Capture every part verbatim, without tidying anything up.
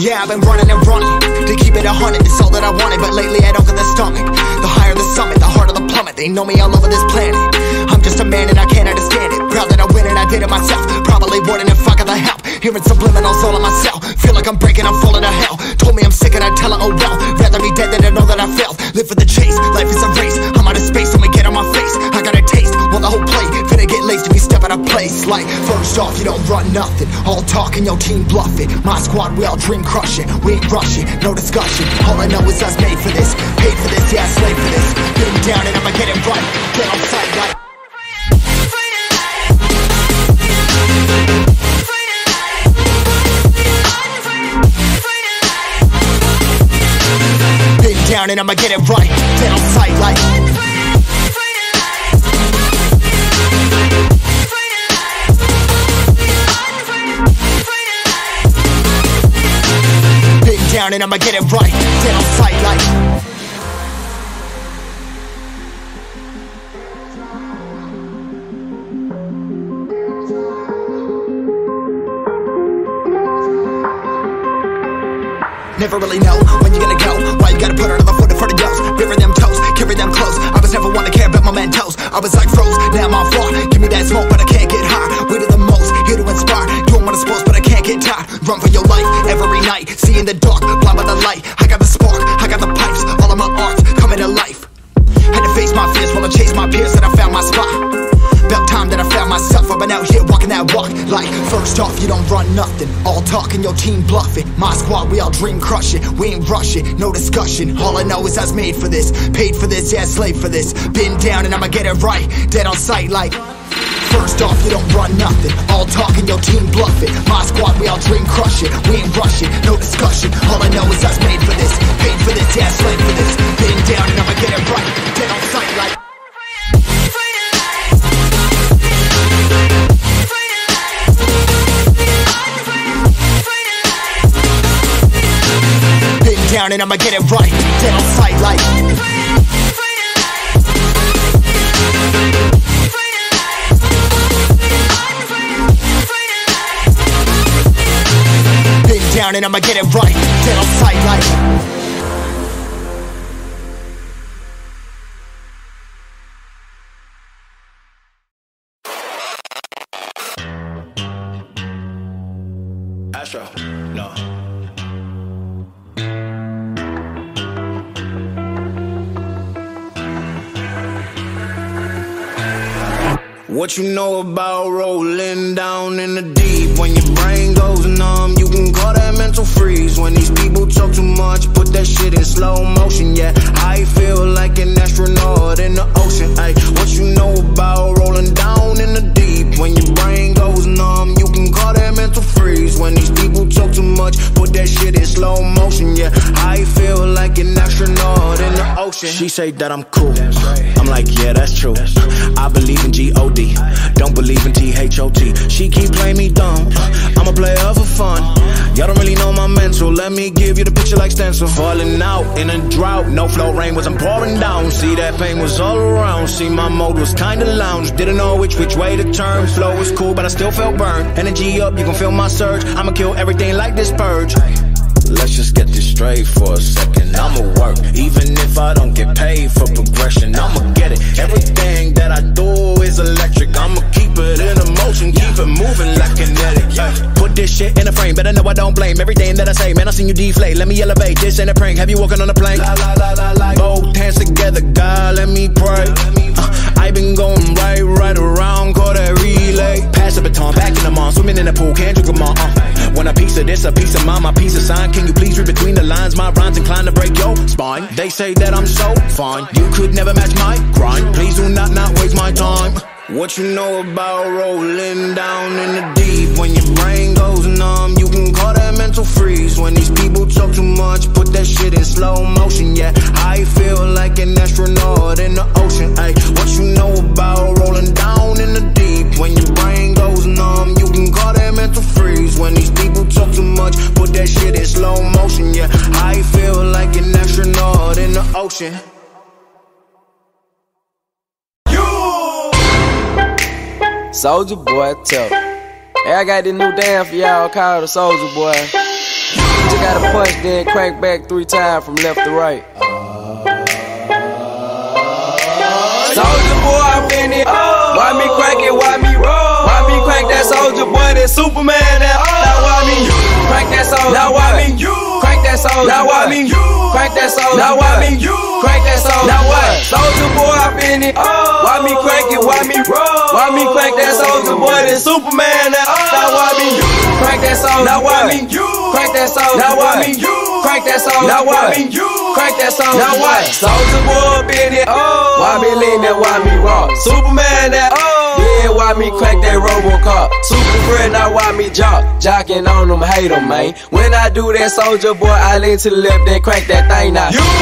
Yeah, I've been running and running to keep it a hundred, it's all that I wanted. But lately I don't get the stomach. The higher the summit, the harder the plummet. They know me all over this planet. I'm just a man and I can't understand it. Proud that I win and I did it myself. Probably wouldn't if I got the help. Hearing subliminals all on myself. Feel like I'm breaking, I'm falling to hell. Told me I'm sick and I tell her, oh well. Rather be dead than to know that I failed. Live for the chase, life is a race. I'm out of space, so me get on my face. I got a taste, want the whole plate. Finna get laced if we step out of place. Like, first off, you don't run nothing. All talk and your team bluffing. My squad, we all dream crushing. We ain't rushing, no discussion. All I know is us made for this. Paid for this, yeah, slave for this. Get them down and I'ma get it right. Get on sight like down and I'ma get it right. Dead on sight like been down and I'ma get it right. Dead on sight like never really know when you gonna go. Why you gotta put another foot in front of yours? Bury them toes, carry them close. I was never one to care about my mentos. I was like froze, now I'm on floor. Give me that smoke, but I can't get high. We do the most, here to inspire. Doing what I'm supposed, but I can't get tired. Run for your life, every night. See in the dark, blind by the light. I got the spark, I got the pipes. All of my arts coming to life. Had to face my fears while I chased my peers, and I found my spot. About time that I found myself. I've been out here walking that walk. Like, first off, you don't run nothing. All talk and your team bluffing. My squad, we all dream crushing. We ain't rushing, no discussion. All I know is I was made for this. Paid for this, yeah, slave for this. Been down and I'ma get it right. Dead on sight like first off, you don't run nothing. All talk and your team bluffing. My squad, we all dream crushing. We ain't rushing, no discussion. All I know is I was made for this. Paid for this, yeah, slave for this. Been down and I'ma get it right. Dead on sight like down and I'ma get it right. Dead on sight like been down and I'ma get it right. Dead on sight like Astro, no. What you know about rolling down in the deep? When your brain goes numb, you can call that mental freeze. When these people talk too much, put that shit in slow motion. Yeah, I feel like an astronaut in the ocean. Ay, what you know about rolling down in the deep? When your brain goes numb, you can call that mental freeze. When these people talk too much, put that shit in slow motion. Yeah, I feel like an astronaut in the ocean. She say that I'm cool. I'm like, yeah, that's true. I believe in G O D. Don't believe in T H O T. She keep playing me dumb. I'm a player for fun. Y'all don't really know my mental. Let me give you the picture like stencil. Falling out in a drought. No flow rain wasn't pouring down. See that pain was all around. See my mode was kinda lounge. Didn't know which which way to turn. Flow was cool but I still felt burned. Energy up, you can feel my surge. I'ma kill everything like this purge. Let's just get this straight for a second. I'ma work, even if I don't get paid for progression. I'ma get it. Everything that I do is electric. I'ma keep it in a motion, keep it moving like kinetic. Yeah. Put this shit in a frame, better know I don't blame everything that I say. Man, I seen you deflate. Let me elevate. This ain't a prank. Have you walking on a plane? La, la, la, la, la. Both hands together, God, let me pray. Uh, I been going right, right around, call that relay. Pass the baton, back in the mall, swimming in the pool, can't drink them all. Uh. Want a piece of this, a piece of mine, my piece of sign. Can you please read between the lines? My rhymes inclined to break your spine. They say that I'm so fine, you could never match my grind. Please do not not waste my time. What you know about rolling down in the deep? When your brain goes numb, you can call that mental freeze. When these people talk too much, put that shit in slow motion. Yeah, I feel like an astronaut in the ocean. Ay, what you know about rolling down in the deep? When your brain goes numb, you can call that mental freeze. When these people talk too much, put that shit in slow motion. Yeah, I feel like an astronaut in the ocean. Soulja Boy, tell. Hey, I got this new dance for y'all called the Soulja Boy. You just gotta punch, then crank back three times from left to right. Soldier boy, I'm in it. Why me crank it? Why me roll? Why me crank that soldier boy? That Superman? That now why me crank that soldier? Now why me crank that soldier? Now why me crank that soldier? Now why me crank that soldier? Now what? Soldier boy, I'm in it. Why me crank it? Why me roll? Why me crank that soldier boy? That Superman? That now why me crank that soldier? Now why me crank that soldier? Now why me crank that soldier? Now why me crank that soldier? Now what? Soldier boy, I'm in it. Why me lean that? Why me rock? Superman? That yeah, why me crank that Robocop? Super friend, now why me jock? Jocking on them, hate them, man. When I do that, soldier boy, I lean to the left, then crank that thing now. You!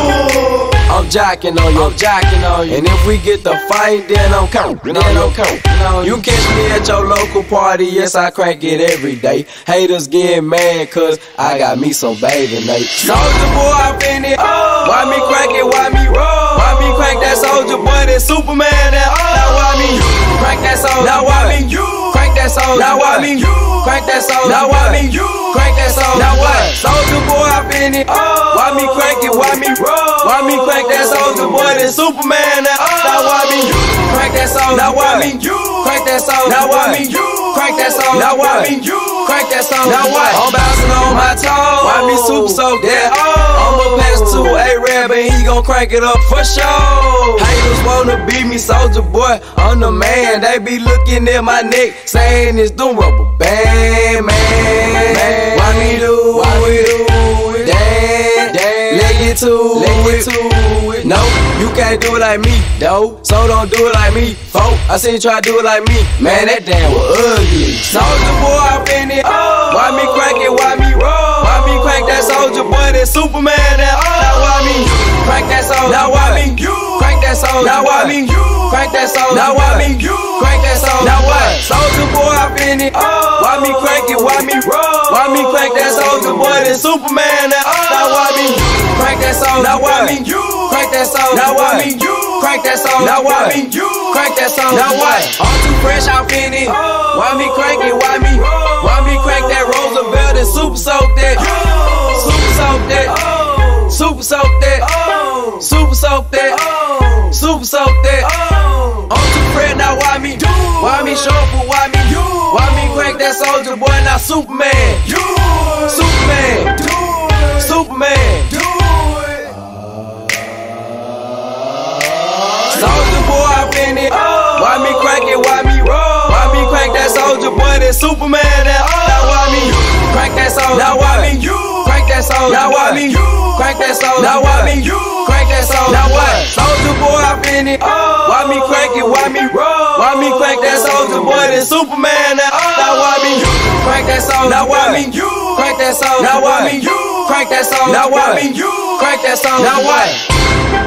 I'm jocking on you, I'm jocking on you. And if we get the fight, then I'm counting, then I'm counting. You catch me at your local party, yes, I crank it every day. Haters get mad, cause I got me some bathing mate. Soldier boy, I'm in it. Why me crank it, why me roll? Why me crank that soldier boy, that Superman? That now why me crank that soldier? Now why me crank that soldier? Now why me crank that soldier? Now why me crank that soldier? Now what? Soldier boy, I'm in it. Why me crank it? Why me roll? Why me crank that soldier boy? That Superman? That now why me crank that soldier? Now why me crank that soldier? Now why me crank that soldier? Now why me crank that soldier? Now what? I'm bouncing on my toes. Why me super soak that? I'ma pass to A-Rab and he gon' crank it up for sure. Haters wanna beat me, soldier boy, I'm the man. They be looking at my neck, saying it's doing rubber band, man. Why me do Why me do it? Damn, damn. Leg it to Leg it to it. No, you can't do it like me, though. So don't do it like me, folk. I seen you try to do it like me. Man, that damn was ugly. Soldier boy, I'm in it. Why me crank it? Why me roll? Why me crank that soldier boy? That Superman? That now why me crank that soldier? Now why me crank that soldier? Now why me crank that soldier? Now why me crank that soldier? Now what? Soldier boy, I'm in it. Why me crank it? Why me roll? Why me crank that soldier boy? That Superman? That now why me crank that soldier? Now why me crank that soldier? Now why me crank that soldier? Now why me crank that soldier? Now what? I'm too fresh, I'm in it. Why me crank it? Why me? Why me crank that Roosevelt and super soak that? Super soak that. Super soak that. Super soak that. Super soak that. I'm too fresh now. Why me? Why me show up? Why me? Why me crank that soldier boy? Now Superman. Superman. Superman. Soldier boy, I'm in it. Why me crank it? Why me roll? Why me crank that soldier boy? That Superman? That now why me crank that soldier? Now why me crank that soldier? Now why me crank that soldier? Now why me crank that soldier? Now what? Soldier boy, I'm in it. Why me crank it? Why me roll? Why me crank that soldier boy? That Superman? That now why me crank that soldier? Now why me crank that soldier? Now why me crank that soldier? Now why me crank that soldier? Now what?